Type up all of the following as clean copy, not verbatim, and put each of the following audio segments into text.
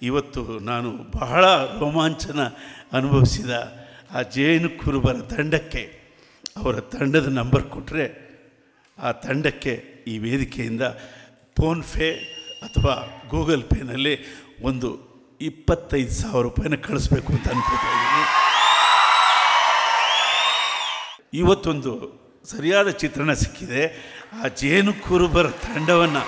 ಇವತ್ತು ನಾನು ಬಹಳ ರೋಮಾಂಚನ ಅನುಭವಿಸಿದ ಆ ಜೇನು ಕುರುಬರ ತಂಡಕ್ಕೆ ಅವರ ತಂಡದ ನಂಬರ್ ಕೊಟ್ಟರೆ ಆ ತಂಡಕ್ಕೆ ಈ ವೇದಿಕೆಯಿಂದ ಫೋನ್ಪೇ ಅಥವಾ ಗೂಗಲ್ ಪೇನಲ್ಲಿ ಒಂದು 25,000 ರೂಪಾಯಿನ ಕಳಿಸ್ಬೇಕು ಅಂತ ಅನ್ಕೋತಾ ಇದ್ದೀನಿ. ಇವತ್ತೊಂದು ಸರಿಯಾದ ಚಿತ್ರಣ ಸಿಕ್ಕಿದೆ. ಆ ಜೇನು ಕುರುಬರ ತಂಡವನ್ನು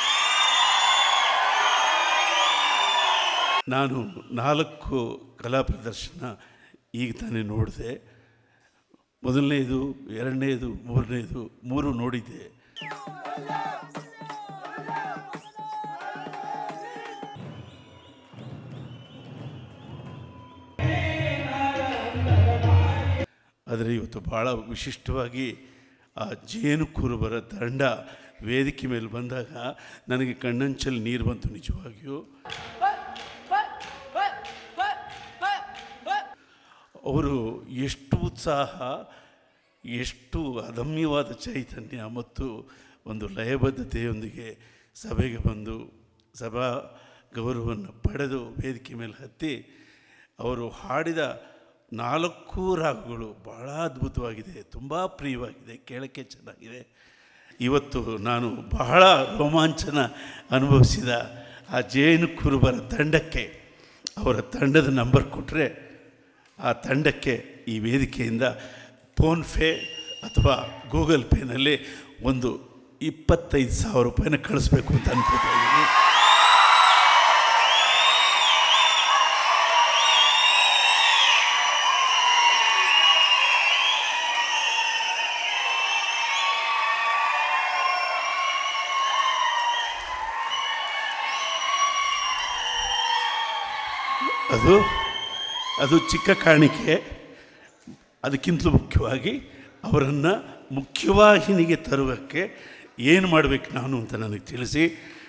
ನಾನು 4 ಕಲಾ ಪ್ರದರ್ಶನ ಈಗ ತಾನೇ ನೋಡಿದೆ. ಮೊದಲನೇದು, ಎರಡನೇದು, ಮೂರನೇದು 3 ನೋಡಿದ್ದೆ. ಆದರೆ ಇವತ್ತು ಭಾಳ ವಿಶಿಷ್ಟವಾಗಿ ಆ ಜೇನು ಕುರುಬರ ತಂಡ ವೇದಿಕೆ ಮೇಲೆ ಬಂದಾಗ ನನಗೆ ಕಣ್ಣಂಚಲ್ಲಿ ನೀರು ಬಂತು. ನಿಜವಾಗಿಯೂ ಅವರು ಎಷ್ಟು ಉತ್ಸಾಹ, ಎಷ್ಟು ಅದಮ್ಯವಾದ ಚೈತನ್ಯ ಮತ್ತು ಒಂದು ಲಯಬದ್ಧತೆಯೊಂದಿಗೆ ಸಭೆಗೆ ಬಂದು ಸಭಾ ಗೌರವವನ್ನು ಪಡೆದು ವೇದಿಕೆ ಮೇಲೆ ಹತ್ತಿ ಅವರು ಹಾಡಿದ 4 ರಾಗಗಳು ಭಾಳ ಅದ್ಭುತವಾಗಿದೆ, ತುಂಬ ಪ್ರಿಯವಾಗಿದೆ, ಕೇಳೋಕ್ಕೆ ಚೆನ್ನಾಗಿದೆ. ಇವತ್ತು ನಾನು ಬಹಳ ರೋಮಾಂಚನ ಅನುಭವಿಸಿದ ಆ ಜೇನು ಕುರುಬರ ತಂಡಕ್ಕೆ ಅವರ ತಂಡದ ನಂಬರ್ ಕೊಟ್ಟರೆ ಆ ತಂಡಕ್ಕೆ ಈ ವೇದಿಕೆಯಿಂದ ಫೋನ್ಪೇ ಅಥವಾ ಗೂಗಲ್ ಪೇನಲ್ಲಿ ಒಂದು 25,000 ರೂಪಾಯಿನ ಕಳಿಸ್ಬೇಕು ಅಂತ ಅನ್ಕೋತಾ ಇದ್ದೀನಿ. ಅದು ಚಿಕ್ಕ ಕಾಣಿಕೆ. ಅದಕ್ಕಿಂತಲೂ ಮುಖ್ಯವಾಗಿ ಅವರನ್ನು ಮುಖ್ಯವಾಹಿನಿಗೆ ತರುವಕ್ಕೆ ಏನು ಮಾಡಬೇಕು ನಾನು ಅಂತ ನನಗೆ ತಿಳಿಸಿ.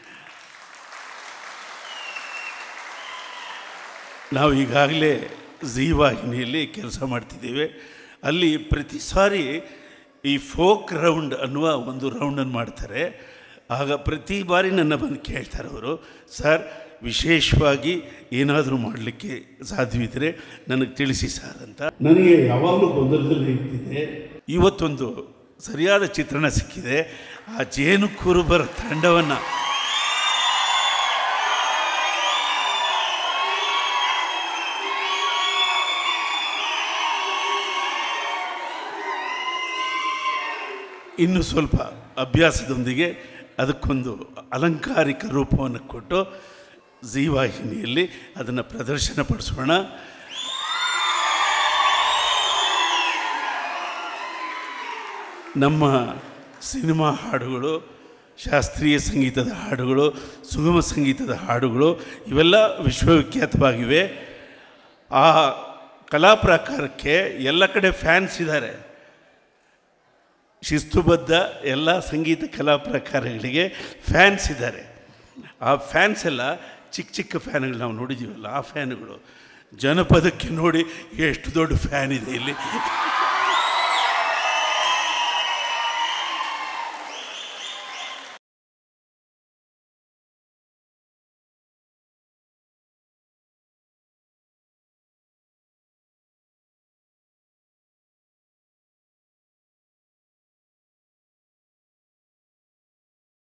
ನಾವು ಈಗಾಗಲೇ ಝೀ ವಾಹಿನಿಯಲ್ಲಿ ಕೆಲಸ ಮಾಡ್ತಿದ್ದೇವೆ. ಅಲ್ಲಿ ಪ್ರತಿ ಸಾರಿ ಈ ಫೋಕ್ ರೌಂಡ್ ಅನ್ನುವ ಒಂದು ರೌಂಡನ್ನು ಮಾಡ್ತಾರೆ. ಆಗ ಪ್ರತಿ ಬಾರಿ ನನ್ನ ಬಂದು ಕೇಳ್ತಾರೆ ಅವರು, ಸರ್ ವಿಶೇಷವಾಗಿ ಏನಾದರೂ ಮಾಡಲಿಕ್ಕೆ ಸಾಧ್ಯವಿದ್ದರೆ ನನಗೆ ತಿಳಿಸಿ ಸರ್ ಅಂತ. ನನಗೆ ಯಾವಾಗಲೂ ಗೊಂದಲದಲ್ಲಿ ಇರ್ತಿದೆ. ಇವತ್ತೊಂದು ಸರಿಯಾದ ಚಿತ್ರಣ ಸಿಕ್ಕಿದೆ. ಆ ಜೇನು ಕುರುಬರ ತಂಡವನ್ನು ಇನ್ನೂ ಸ್ವಲ್ಪ ಅಭ್ಯಾಸದೊಂದಿಗೆ ಅದಕ್ಕೊಂದು ಅಲಂಕಾರಿಕ ರೂಪವನ್ನು ಕೊಟ್ಟು ಝೀ ವಾಹಿನಿಯಲ್ಲಿ ಅದನ್ನು ಪ್ರದರ್ಶನ ಪಡಿಸೋಣ. ನಮ್ಮ ಸಿನಿಮಾ ಹಾಡುಗಳು, ಶಾಸ್ತ್ರೀಯ ಸಂಗೀತದ ಹಾಡುಗಳು, ಸುಗಮ ಸಂಗೀತದ ಹಾಡುಗಳು ಇವೆಲ್ಲ ವಿಶ್ವವಿಖ್ಯಾತವಾಗಿವೆ. ಆ ಕಲಾ ಪ್ರಕಾರಕ್ಕೆ ಎಲ್ಲ ಕಡೆ ಫ್ಯಾನ್ಸ್ ಇದ್ದಾರೆ. ಶಿಸ್ತುಬದ್ಧ ಎಲ್ಲ ಸಂಗೀತ ಕಲಾ ಪ್ರಕಾರಗಳಿಗೆ ಫ್ಯಾನ್ಸ್ ಇದ್ದಾರೆ. ಆ ಫ್ಯಾನ್ಸ್ ಎಲ್ಲ ಚಿಕ್ಕ ಚಿಕ್ಕ ಫ್ಯಾನ್ಗಳು ನಾವು ನೋಡಿದ್ದೀವಲ್ಲ, ಆ ಫ್ಯಾನ್ಗಳು. ಜನಪದಕ್ಕೆ ನೋಡಿ ಎಷ್ಟು ದೊಡ್ಡ ಫ್ಯಾನ್ ಇದೆ ಇಲ್ಲಿ.